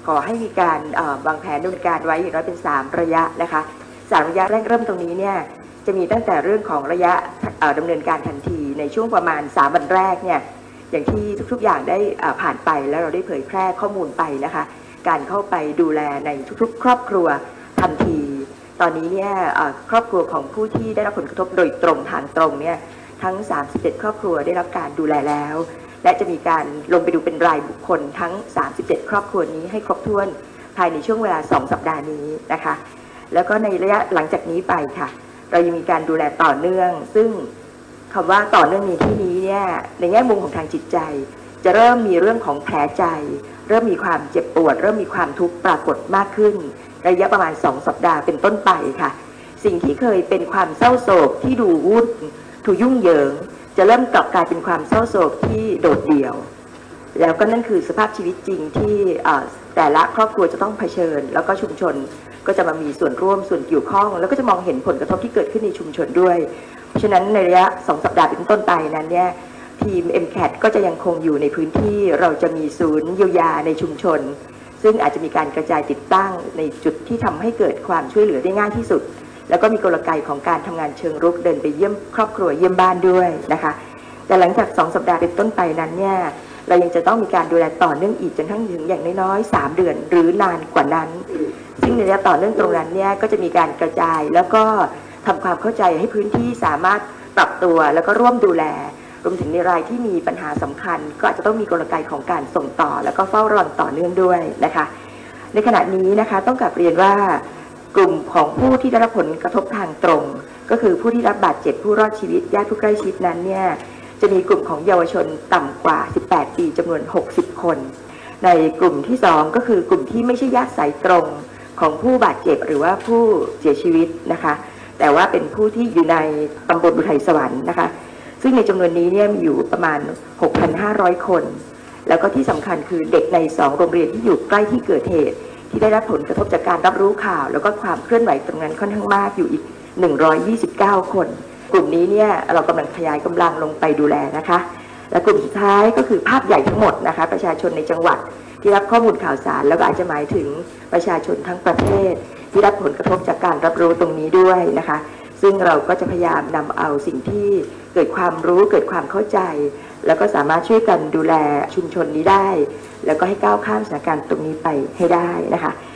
ขอให้มีการวางแผนดำเนินการไว้อย่างน้อยเป็น3ระยะนะคะ3ระยะแรกเริ่มตรงนี้เนี่ยจะมีตั้งแต่เรื่องของระยะดำเนินการทันทีในช่วงประมาณ3วันแรกเนี่ยอย่างที่ทุกๆอย่างได้ผ่านไปแล้วเราได้เผยแพร่ข้อมูลไปนะคะการเข้าไปดูแลในทุกๆครอบครัวทันทีตอนนี้เนี่ยครอบครัวของผู้ที่ได้รับผลกระทบโดยตรงทางตรงเนี่ยทั้ง37ครอบครัวได้รับการดูแลแล้วและจะมีการลงไปดูเป็นรายบุคคลทั้ง37ครอบครัวนี้ให้ครบถ้วนภายในช่วงเวลา2สัปดาห์นี้นะคะแล้วก็ในระยะหลังจากนี้ไปค่ะเรายังมีการดูแลต่อเนื่องซึ่งคำว่าต่อเนื่องในที่นี้เนี่ยในแง่มุมของทางจิตใจจะเริ่มมีเรื่องของแผลใจเริ่มมีความเจ็บปวดเริ่มมีความทุกข์ปรากฏมากขึ้นระยะประมาณ2สัปดาห์เป็นต้นไปค่ะสิ่งที่เคยเป็นความเศร้าโศกที่ดูวุ่นถูยุ่งเหยิงจะเริ่มกลับกลายเป็นความเศร้าโศกที่โดดเดี่ยวแล้วก็นั่นคือสภาพชีวิตจริงที่แต่ละครอบครัวจะต้องเผชิญแล้วก็ชุมชนก็จะมามีส่วนร่วมส่วนเกี่ยวข้องแล้วก็จะมองเห็นผลกระทบที่เกิดขึ้นในชุมชนด้วยเพราะฉะนั้นในระยะ2สัปดาห์เป็นต้นไปนั้นเนี่ยทีม MCAT ก็จะยังคงอยู่ในพื้นที่เราจะมีศูนย์เยียวยาในชุมชนซึ่งอาจจะมีการกระจายติดตั้งในจุดที่ทำให้เกิดความช่วยเหลือได้ง่ายที่สุดแล้วก็มีกลไกของการทำงานเชิงรุกเดินไปเยี่ยมครอบครัวเยี่ยมบ้านด้วยนะคะแต่หลังจาก2สัปดาห์เป็นต้นไปนั้นเนี่ยเรายังจะต้องมีการดูแลต่อเนื่องอีกจนทั้งถึงอย่างน้อยๆ3เดือนหรือนานกว่านั้นซึ่งในระยะต่อเนื่องตรงนั้นเนี่ยก็จะมีการกระจายแล้วก็ทำความเข้าใจให้พื้นที่สามารถปรับตัวแล้วก็ร่วมดูแลรวมถึงในรายที่มีปัญหาสำคัญก็อาจจะต้องมีกลไกของการส่งต่อแล้วก็เฝ้าระวังต่อเนื่องด้วยนะคะในขณะนี้นะคะต้องกลับเรียนว่ากลุ่มของผู้ที่ได้รับผลกระทบทางตรงก็คือผู้ที่รับบาดเจ็บผู้รอดชีวิตญาติผู้ใกล้ชิดนั้นเนี่ยจะมีกลุ่มของเยาวชนต่ำกว่า18ปีจำนวน60คนในกลุ่มที่2ก็คือกลุ่มที่ไม่ใช่ญาติสายตรงของผู้บาดเจ็บหรือว่าผู้เสียชีวิตนะคะแต่ว่าเป็นผู้ที่อยู่ในตำบลอุทัยสวรรค์นะคะซึ่งในจำนวนนี้เนี่ยมีอยู่ประมาณ 6,500 คนแล้วก็ที่สำคัญคือเด็กใน2โรงเรียนที่อยู่ใกล้ที่เกิดเหตุที่ได้รับผลกระทบจากการรับรู้ข่าวแล้วก็ความเคลื่อนไหวตรงนั้นค่อนข้างมากอยู่อีก129คนกลุ่มนี้เนี่ยเรากำลังขยายกำลังลงไปดูแลนะคะและกลุ่มสุดท้ายก็คือภาพใหญ่ทั้งหมดนะคะประชาชนในจังหวัดที่รับข้อมูลข่าวสารแล้วก็อาจจะหมายถึงประชาชนทั้งประเทศที่รับผลกระทบจากการรับรู้ตรงนี้ด้วยนะคะซึ่งเราก็จะพยายามนำเอาสิ่งที่เกิดความรู้เกิดความเข้าใจแล้วก็สามารถช่วยกันดูแลชุมชนนี้ได้แล้วก็ให้ก้าวข้ามสถานการณ์ตรงนี้ไปให้ได้นะคะ